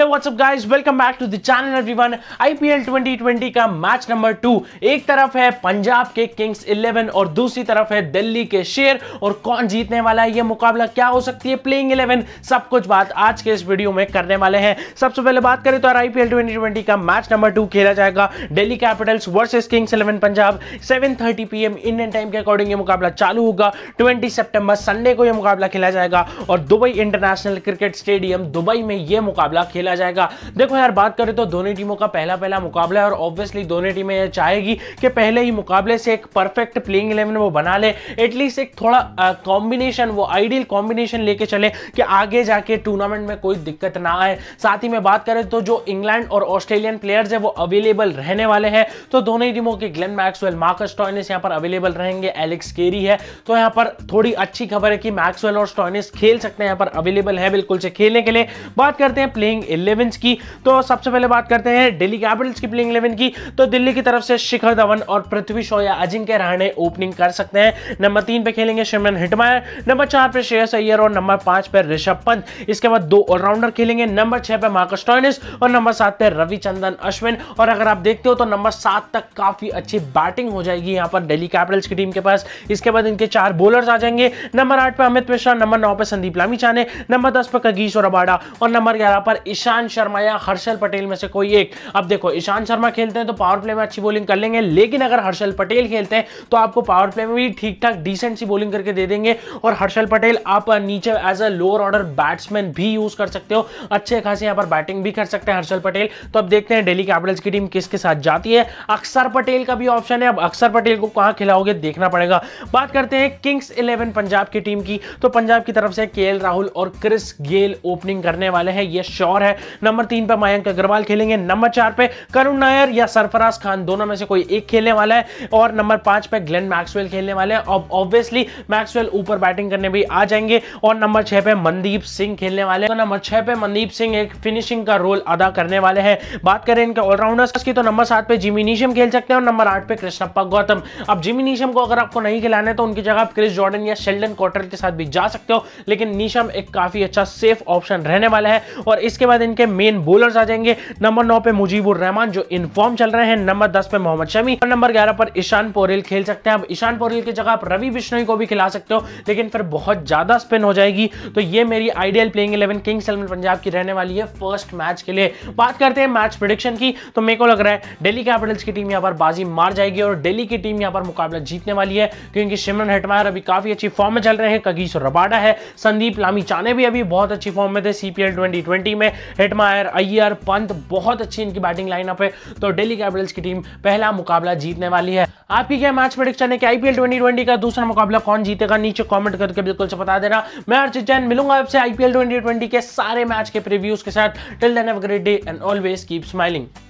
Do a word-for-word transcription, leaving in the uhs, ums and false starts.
Hello WhatsApp guys, welcome back to the channel everyone. IPL twenty twenty का match number two, एक तरफ है पंजाब के किंग्स इलेवन और दूसरी तरफ है दिल्ली के शेर। और कौन जीतने वाला है, ये मुकाबला क्या हो सकती है, प्लेइंग इलेवन, सब कुछ बात आज के इस वीडियो में करने वाले हैं। सबसे पहले बात करें तो आईपीएल ट्वेंटी ट्वेंटी का मैच नंबर टू खेला जाएगा Delhi Capitals versus Kings Eleven Punjab. Seven thirty p m Indian time के अकॉर्डिंग ये मुकाबला चालू होगा। ट्वेंटी सितंबर संडे को यह मुकाबला खेला जाएगा और Dubai International Cricket Stadium Dubai में यह मुकाबला खेला जाएगा। देखो यार, बात करें तो दोनों टीमों का पहला पहला मुकाबला है और ऑब्वियसली दोनों टीमें यह चाहेगी कि पहले ही मुकाबले से एक परफेक्ट प्लेइंग इलेवन वो बना ले, एटलीस्ट एक थोड़ा कॉम्बिनेशन, वो आइडियल कॉम्बिनेशन लेके चले कि आगे जाके टूर्नामेंट में कोई दिक्कत ना आए। साथ ही में बात करें तो जो इंग्लैंड और ऑस्ट्रेलियन प्लेयर्स है वो अवेलेबल रहने वाले हैं, तो दोनों ही टीमों के ग्लेन मैक्सवेल, मार्कस स्टोइनिस यहां पर अवेलेबल रहेंगे, एलेक्स केरी है, तो यहां पर थोड़ी अच्छी खबर है कि मैक्सवेल और स्टोइनिस खेल सकते हैं, यहां पर अवेलेबल है बिल्कुल से खेलने के लिए। बात करते हैं प्लेइंग इलेवन की, तो सबसे पहले बात करते हैं दिल्ली कैपिटल्स की प्लेइंग इलेवन की। तो दिल्ली की तरफ से शिखर धवन और पृथ्वी शॉ या अजिंक्य रहाणे ओपनिंग कर सकते हैं। नंबर तीन पे खेलेंगे शिमरन हेटमायर, नंबर चार पे श्रेयस अय्यर और नंबर पांच पे ऋषभ पंत। इसके बाद दो ऑलराउंडर खेलेंगे, नंबर छह पे मार्कस स्टोइनिस और नंबर सात पे रविचंद्रन अश्विन। और अगर आप देखते हो तो नंबर सात तक काफी अच्छी बैटिंग हो जाएगी यहां पर दिल्ली कैपिटल्स की टीम के पास। इसके बाद इनके चार बॉलर्स आ जाएंगे, नंबर आठ पे अमित मिश्रा, नंबर नौ पे संदीप लामिछाने, नंबर दस पे कगिसो रबाडा और नंबर ग्यारह पर ईशान शर्मा या हर्षल पटेल में से कोई एक। अब देखो, ईशान शर्मा खेलते हैं तो पावर प्ले में अच्छी बॉलिंग कर लेंगे, लेकिन अगर हर्षल पटेल खेलते हैं तो आपको पावर प्ले में भी ठीक ठाक डिसेंट सी बॉलिंग करके दे देंगे। और हर्षल पटेल आप नीचे as a lower order batsman भी यूज कर सकते हो, अच्छे खासे यहां पर बैटिंग भी कर सकते हैं हर्षल पटेल। तो अब देखते हैं दिल्ली कैपिटल्स की टीम किसके साथ जाती है। अक्षर पटेल का भी ऑप्शन है, अब अक्षर पटेल को कहां खिलाओगे देखना पड़ेगा। बात करते हैं किंग्स इलेवन पंजाब की टीम की, तो पंजाब की तरफ से केएल राहुल और क्रिस गेल ओपनिंग करने वाले हैं, ये श्योर है। नंबर तीन पे मयंक अग्रवाल खेलेंगे, नंबर चार पे करुण नायर या सरफराज खान, दोनों में से कोई एक खेलने वाला है, और नंबर पांच पे ग्लेन मैक्सवेल खेलने वाले हैं। अब ऑब्वियसली मैक्सवेल ऊपर बैटिंग करने भी आ जाएंगे। और नंबर छह पे मनदीप सिंह खेलने वाले हैं, तो नंबर छह पे मनदीप सिंह एक फिनिशिंग का रोल अदा करने वाले हैं। बात करें इनके ऑलराउंडर्स की, तो नंबर सात पे जिमी नीशम खेल सकते हैं और नंबर आठ पे कृष्णप्पा गौतम। अब जिमी नीशम को अगर आपको नहीं खिलाना है तो उनकी जगह आप क्रिस जॉर्डन या शेल्डन कॉटरल के साथ भी जा सकते हो, लेकिन नीशम एक काफी अच्छा सेफ ऑप्शन रहने वाला है। और इसके बाद इनके मेन बॉलर्स आ जाएंगे, नंबर नौ पे मुजीबुर रहमान जो इन फॉर्म चल रहे हैं, नंबर दस पे मोहम्मद शमी और नंबर ग्यारह पर ईशान पोरेल खेल सकते हैं। अब ईशान पोरेल की जगह आप रवि बिश्नोई को भी खिला सकते हो, लेकिन फिर बहुत ज्यादा स्पिन हो जाएगी। तो ये मेरी ideal playing eleven Kings Eleven Punjab की रहने वाली है फर्स्ट मैच के लिए। बात करते हैं मैच प्रेडिक्शन की, तो मेरे को लग रहा है दिल्ली कैपिटल्स की टीम यहां पर बाजी मार जाएगी और दिल्ली की टीम यहां पर मुकाबला जीतने वाली है, क्योंकि शिमरन हेटमायर अभी काफी अच्छी फॉर्म में चल रहे हैं, कगिसो रबाडा है, संदीप लामिछाने भी अभी बहुत अच्छी फॉर्म में थे सीपीएल ट्वेंटी ट्वेंटी में, हेटमायर, अय्यर, पंत, बहुत अच्छी इनकी बैटिंग लाइनअप है। तो दिल्ली कैपिटल्स की टीम पहला मुकाबला जीतने वाली है। आपकी क्या मैच प्रेडिक्शन है कि आईपीएल ट्वेंटी ट्वेंटी का दूसरा मुकाबला कौन जीतेगा, नीचे कमेंट करके बिल्कुल से बता देना। मैं अर्चित जैन मिलूंगा आपसे आईपीएल ट्वेंटी ट्वेंटी के सारे मैच के प्रीव्यूज के साथ। Till then have a great day and always keep smiling.